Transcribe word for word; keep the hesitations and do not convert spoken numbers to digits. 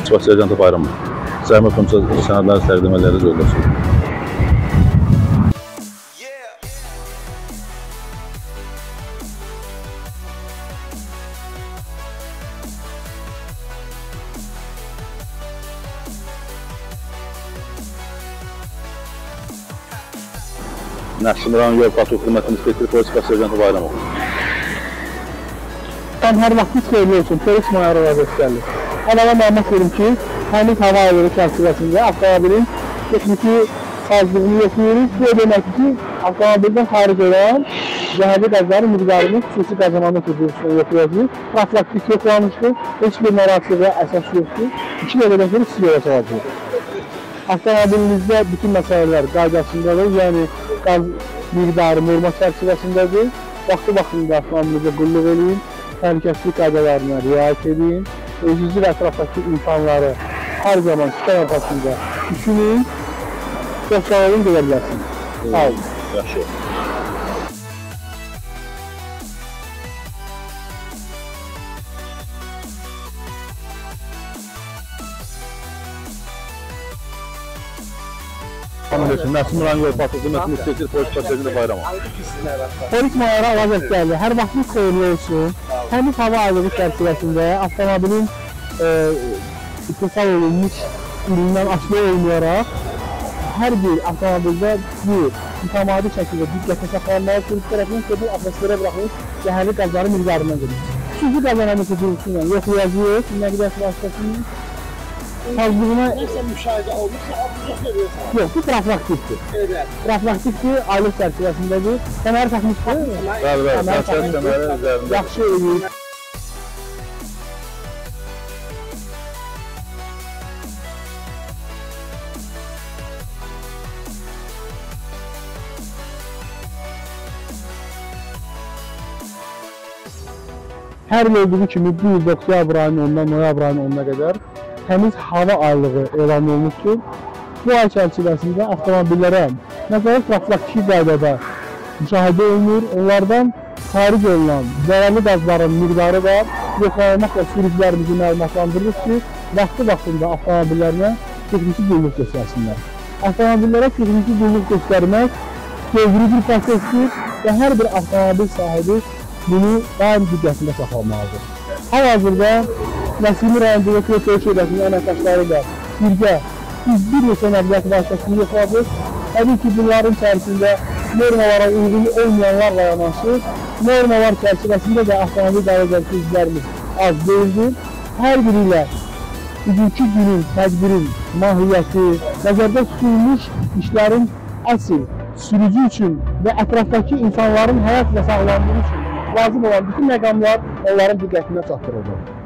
İçbaz Serjantı Bayramov. Zəhmət olmasa sənədləri təqdimələriniz yoldaşım. Nəşrin rayon yol patrul xidmətinin inspektörü polis İçbaz Serjantı Bayramov. Tam hər vaxtınız xeyirli olsun, polis mayoruna göstərilir. Əvvəla məlumat verim ki, Təmiz Hava Ayları çərçivəsində avtomobilin texniki sazlığını yoxlayırıq. Bu demək ki, avtomobildən xaric olan zəhərli qazların miqdarını xüsusi qazanma tədbirlərini yoxlayacağıq. Profilaktik yoxlanmışdır, heç bir narahatçılığa əsas yoxdur. İki dəqiqədən sonra sizi yola salacağıq. Avtomobilinizdə bütün məsələlər qaydasındadır, yəni qaz miqdarı norma çərçivəsindədir. Vaxtı-vaxtında avtomobilinizə qulluq edin, təhlükəsizlik qaydalarına riayət edin, özünüzü və ətrafdakı insanları hər zaman sistem arxasında düşünün, çox sağ olun, gedə bilərsiniz. Sağ olun. Yaxşı. Nəşrin rayon yol patrul xidmətinin inspektörü polis İçbaz Serjantı Bayramov. Polis mayora əvəz gəldi. Hər vaxtınız xeyirli olsun. Təmiz Hava Ayları çərçivəsində avtomobilin istehsal olunmuş üründən asılı olmayaraq hər bir avtomobildə bu mütəmadi şəkildə diqqətə saxlanmalı, polis tərəfindən ki, bu atmosferə buraxılmış zəhərli qazların miqdarından gedir. Üçüncü qazanma tədbirlə yoxlayacağıq, nəqliyyat vasitəsinin sazlığına... Nəsə müşahidə olmuşsa, abuzluq veriyorsan? Yox, bu profilaktikdir. Evet. Profilaktikdir, aylıq çərçivəsindədir. Kəməri taxmışdır. Bəli, bəli, səncət kəməri üzərində. Yaxşı eləyir. Hər il olduğu kimi bu il oktyabr ayının onundan noyabr ayının onuna qədər təmiz hava aylığı elan olunmuşdur. Bu ay çərçivəsində avtomobillərə nəzarət profilaktik qaydada müşahidə olunur. Onlardan xaric olunan zərərli qazların miqdarı da yoxlanılmaqla sürücülərimizi məlumatlandırırıq ki, vaxtı-vaxtında avtomobillərinə texniki qulluq göstərsinlər. Avtomobillərə texniki qulluq göstərmək dövrü bir prosesdir və hər bir avtomobil sahibi bunu daim diqqətində saxlamalıdır. Hal-hazırda Nəsimi rayonunda Kötək şöbəsinin əməkdaşları da birgə biz bir neçə nəqliyyat vasitəsini yoxladıq. Təbii ki, bunların içərisində normalara uyğun olmayanlarla yanaşı, normalar çərçivəsində də avtomobil idarəçiləri sürücülərimiz az deyildir. Hər biri ilə bugünkü günün, tədbirin mahiyyəti, nəzərdə tutulmuş işlərin əsl sürücü üçün və ətrafdakı insanların həyat və sağlamlığı üçün lazım olan bütün məqamlar onların diqqətinə çatdırılır.